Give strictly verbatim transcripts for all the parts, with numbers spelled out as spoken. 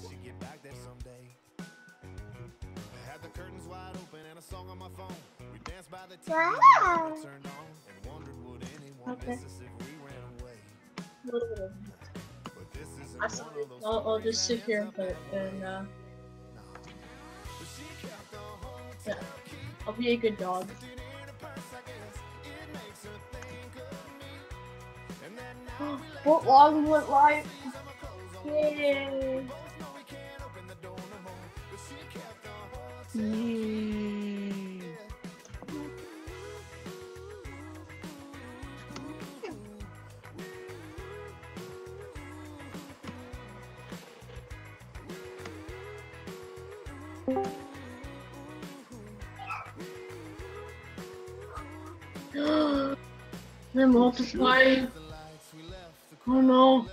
Wow. Okay. A little bit of. I s- I'll, I'll just sit here and put and uh, yeah, I'll be a good dog. Fort Lauderdale went live. Yay! Yay. They're multiplying. Oh no.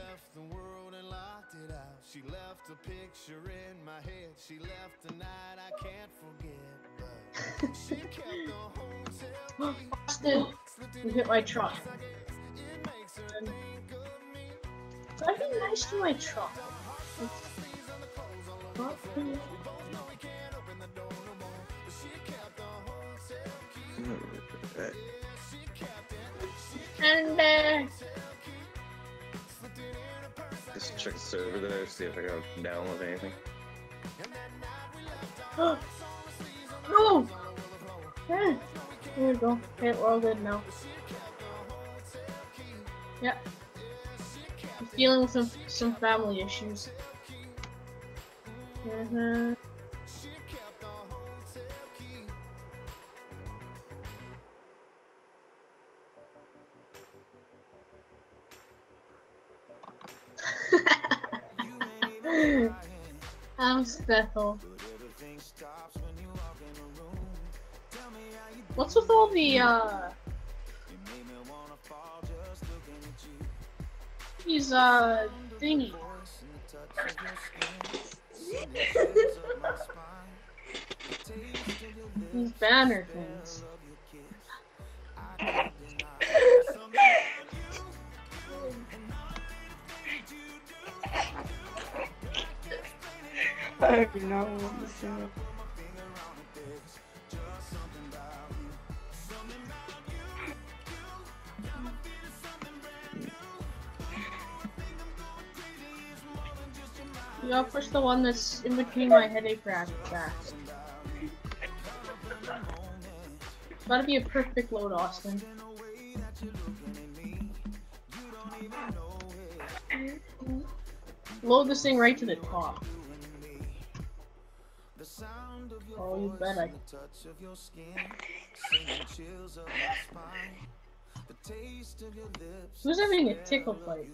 She left a picture in my head. She left a night I can't forget. But she kept the hotel key. Austin, you hit my truck. Um, I'd be nice to my truck. And uh, Just check the server there, see if I can download anything. no! Yeah. There we go. Okay, we're all good now. Yep. I'm dealing with some some family issues. Uh-huh. I'm special. What's with all the uh these uh thingies? These banner things. I do not want to say it. You gotta push the one that's in between my headache rack tracks. It's gotta be a perfect load, Austin. Load this thing right to the top. Oh, you bet I. Who's having a tickle fight?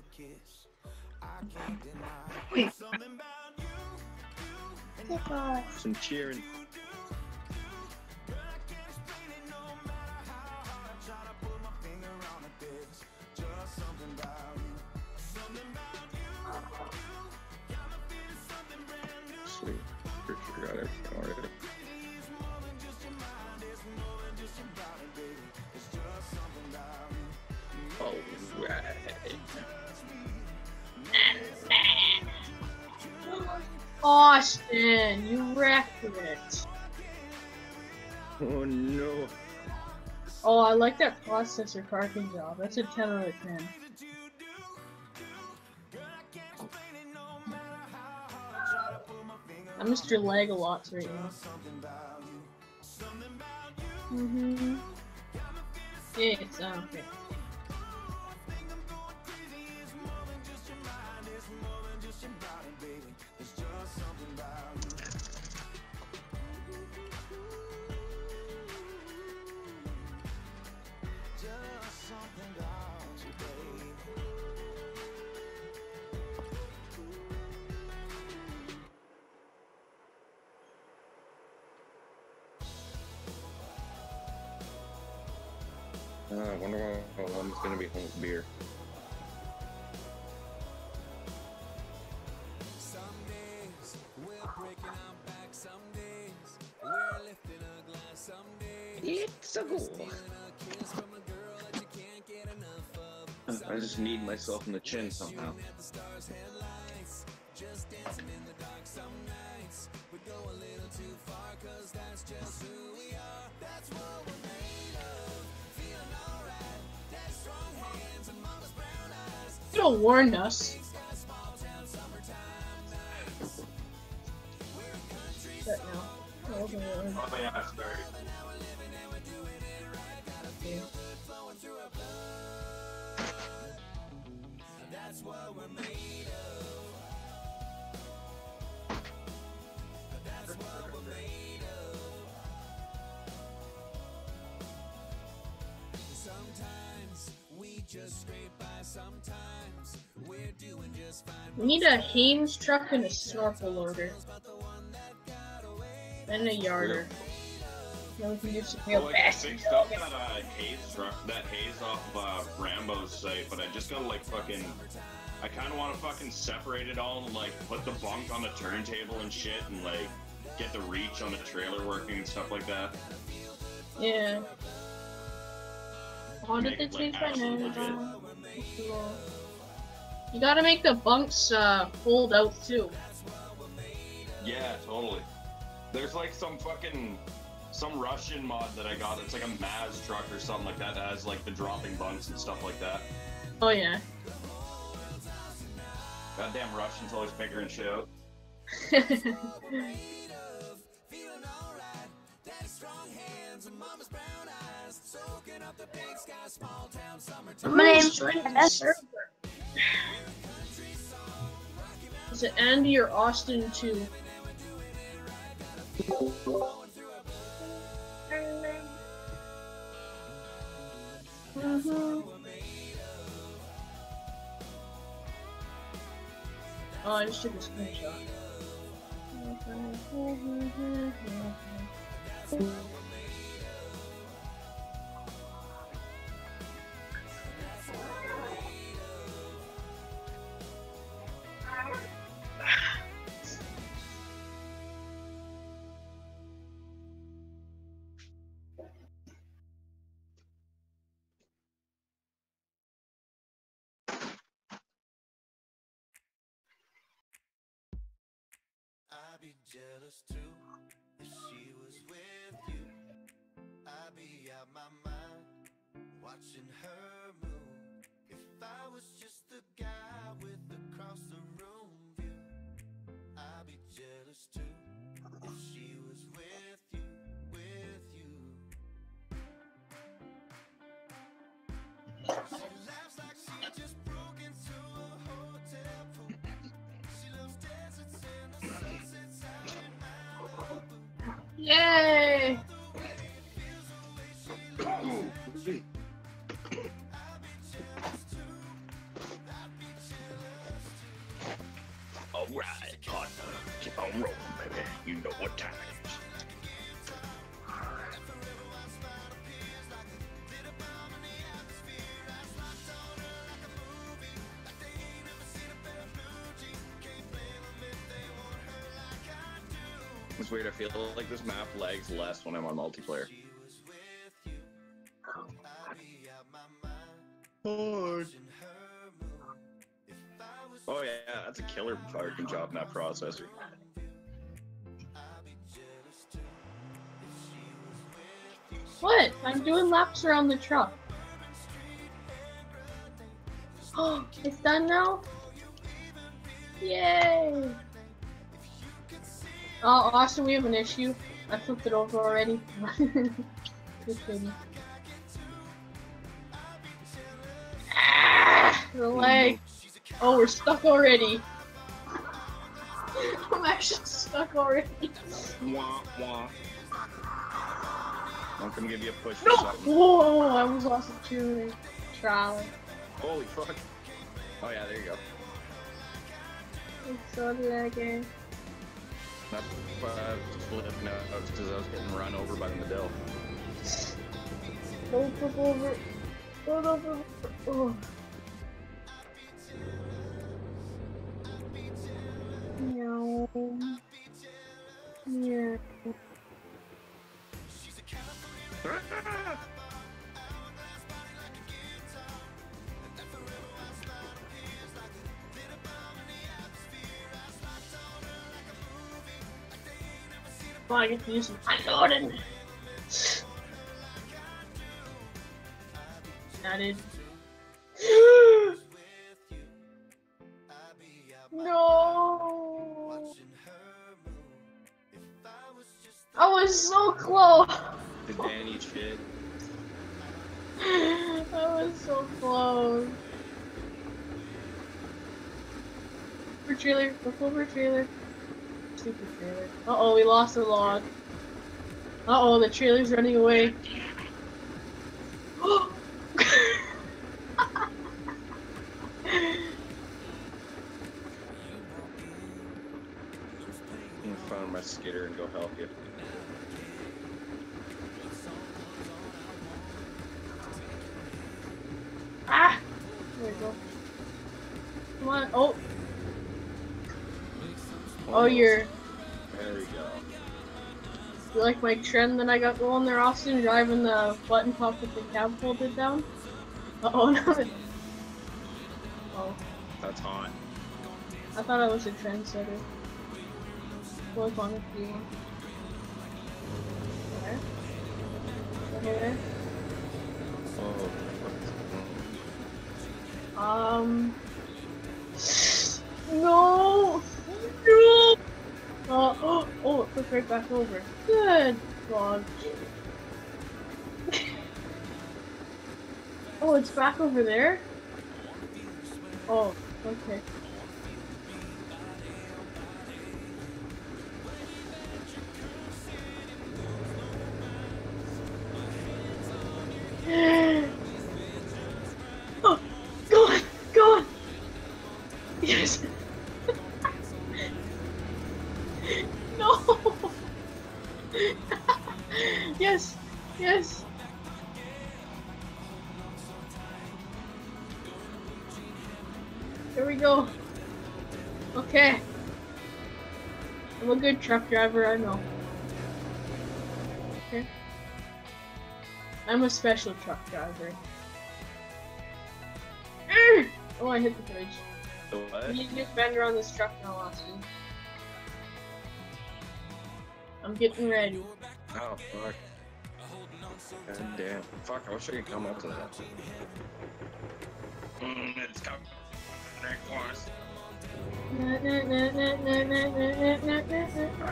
Wait. Tickle. Some cheering. Sweet. Pretty sure got everything already. All right. Austin, you wrecked it. Oh no. Oh, I like that processor carving job. That's a ten out of ten. I'm Mister Legalots right now. Mm-hmm. Yeah, it's uh, okay. Uh, I wonder what one's gonna be home with beer. It's a goal. I just need myself in the chin somehow. You don't warn us. But no. I wasn't warned. Oh yeah, sorry. Yeah. We need a Haynes truck and a snorkel loader. And a yarder. Then we can do some real Well, I fast. fixed up that uh, haze truck, that haze off of uh, Rambo's site, but I just gotta like fucking. I kind of want to fucking separate it all and like put the bunk on the turntable and shit, and like get the reach on the trailer working and stuff like that. Yeah. Why did Make they it, change like, my actually name? legit. You gotta make the bunks uh, fold out too. Yeah, totally. There's like some fucking some Russian mod that I got. It's like a Maz truck or something like that that has like the dropping bunks and stuff like that. Oh yeah. Goddamn Russians always figuring shit out. My name's Is it Andy or Austin too? Mm-hmm. Oh, I just took a screenshot. I'd be jealous too if she was with you. I'd be out my mind watching her move. If I was just the guy with across the room view, I'd be jealous too if she was with you, with you. She laughs like she just broke into a hotel pool. She loves deserts and the sunsets out in Malibu. Yay! Alright, partner. Keep on rolling, baby. You know what time it is. It's weird, I feel like this map lags less when I'm on multiplayer. Oh yeah, that's a killer fucking job in that processor. What? I'm doing laps around the truck. Oh, it's done now? Yay! Oh, Austin, we have an issue. I flipped it over already. Just kidding. Ah, the leg. Oh, we're stuck already. I'm actually stuck already. Wah, wah. I'm gonna give you a push No! or something. Whoa! I almost lost the cheerleading trolley. Holy fuck. Oh yeah, there you go. It's so lagging. That's uh, flipping out because I was getting run over by the Medill. Go flip over. Go over. Oh. No. Yeah. Oh, I get to use some unloading. Added. was so close. The Danny shit. I was so close. For trailer, look over trailer. Stupid trailer. Uh oh, we lost a log. Uh oh, the trailer's running away. I'm gonna find my skidder and go help you. Ah! There we go. Come on. Oh. Oh, you're. There we go. You like my trend that I got going there, Austin? Driving the button top with the cab folded down? Uh oh, no. Oh. That's hot. I thought I was a trendsetter. What's on with you? There. Okay. Oh. Um. No! No! Uh, oh, oh, it flipped right back over. Good God. Oh, it's back over there? Oh, okay. Oh, go on, go on! Yes! No! Yes! Yes! Here we go. Okay. I'm a good truck driver, I know. Okay. I'm a special truck driver. Urgh! Oh, I hit the bridge. The what? You need to get bender on this truck now, Austin. I'm getting ready. Oh, fuck. God damn. Fuck, I wish I could come up to that. Mm, it's coming. Very close. Na, na, na, na, na, na, na, na,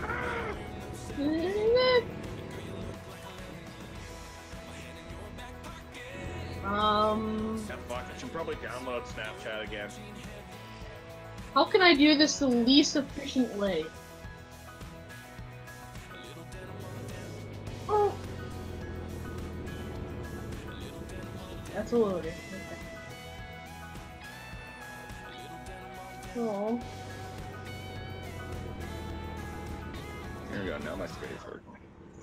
na, na. Um. Yeah, fuck, I should probably download Snapchat again. How can I do this the least efficient way? Oh. That's a loader. Okay. Oh. Here we go, now my screen is working.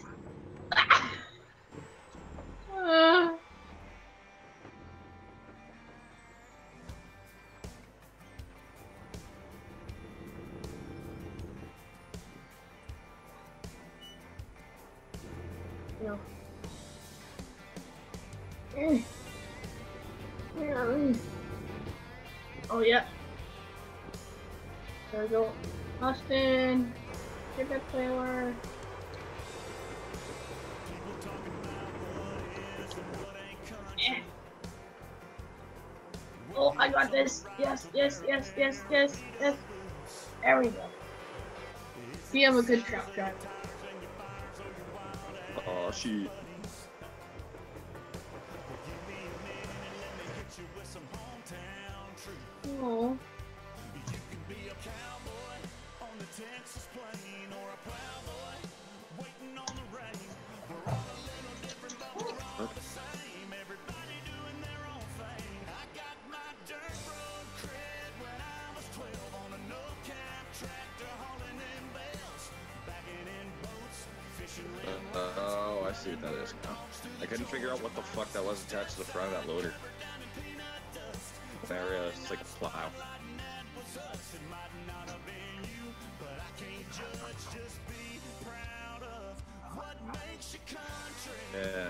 Uh. No. Mm. Mm. Oh yeah. There we go. Austin, get that trailer. Yeah. Oh, I got this. Yes, yes, yes, yes, yes, yes. There we go. We have a good truck driver. Oh, shit. Oh. Uh, oh, I see what that is now. I couldn't figure out what the fuck that was attached to the front of that loader. There it is, it's like a plow. Yeah.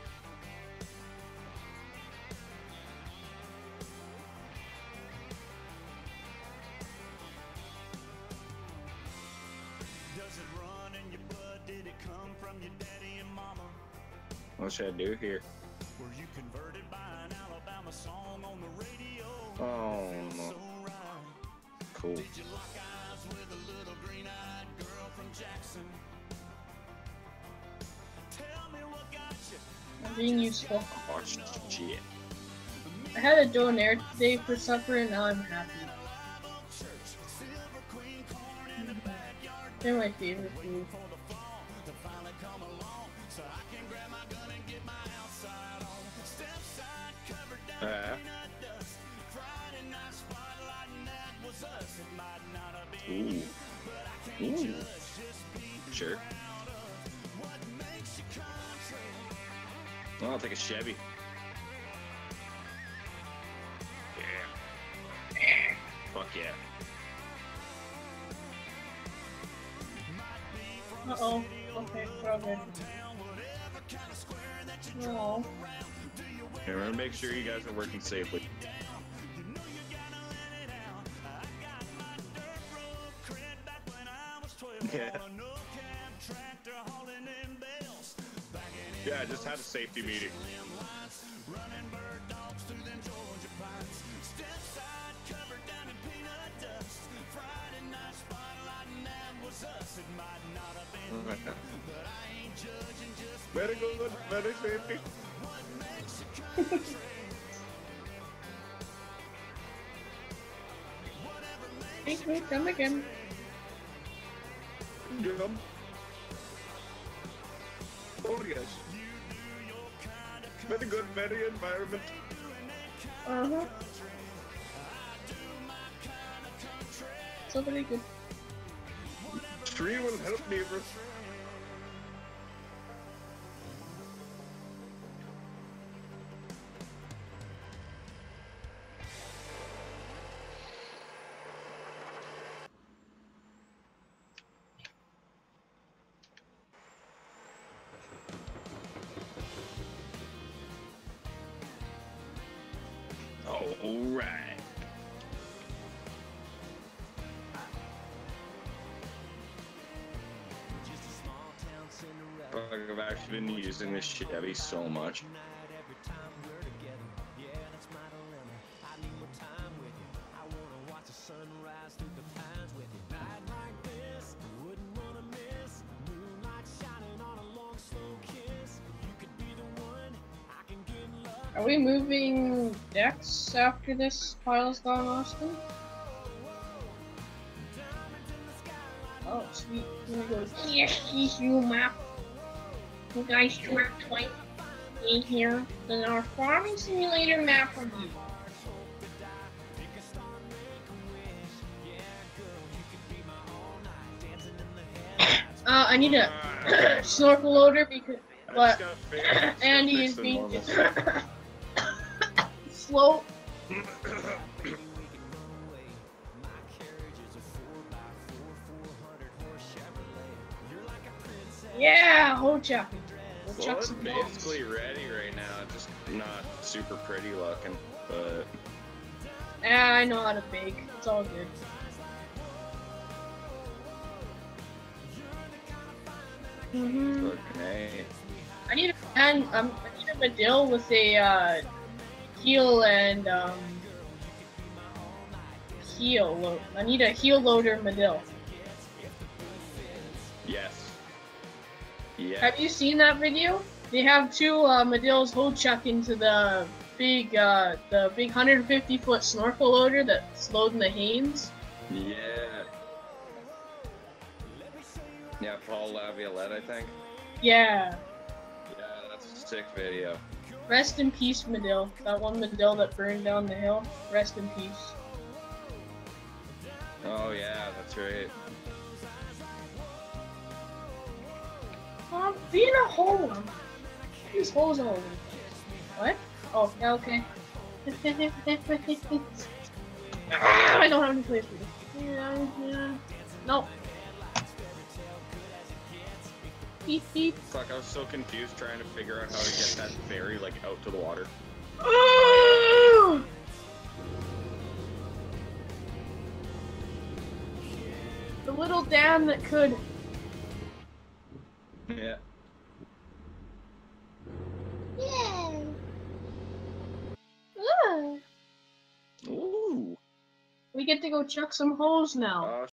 What should I do here? Oh no. Cool. I'm being useful. Oh shit. I had a donair today for supper and now I'm happy. They're my favorite food. Uh, ooh. Ooh. Sure. Well, I'll take a Chevy. Yeah. Fuck yeah. Uh-oh. Okay, we're all good. No. Yeah, we're gonna make sure you guys are working safely. Yeah. Yeah, I just had a safety meeting. Very good, very safety. Hey, wait, come again. Jump. Oh yes. Very good, very environment. Uh-huh. So very good. Tree will help neighbors. All right. Fuck, I've actually been using this Chevy so much. Are we moving decks after this pile's gone, Austin? Oh, sweet. Here we go. Yes, he's you map. You guys trapped twice in here. Then our farming simulator map review. Uh, I need a snorkel loader because what Andy is being slow. Yeah, hold chuck. Well, it's basically ready right now, just not super pretty looking, but Ah, I know how to bake. It's all good. Mm-hmm. okay. I need a man. Um, I need a Medill with a uh, heel and um, heel. Lo I need a heel loader Medill. Yes. Yeah. Have you seen that video? They have two uh, Medills hold chuck into the big, uh, the big one hundred fifty foot snorkel loader that's loading the Haynes. Yeah. Yeah, Paul Laviolette, I think. Yeah. Yeah, that's a sick video. Rest in peace, Medill. That one Medill that burned down the hill. Rest in peace. Oh yeah, that's right. Um, be in a hole. These holes all over. What? Oh, yeah, okay. Ah, I don't have any place for this. Yeah, yeah. No. Beep, beep. Fuck, I was so confused trying to figure out how to get that ferry, like, out to the water. Oh! The little dam that could. Yeah. Yeah. Ooh. Ooh. We get to go chuck some holes now. Oh,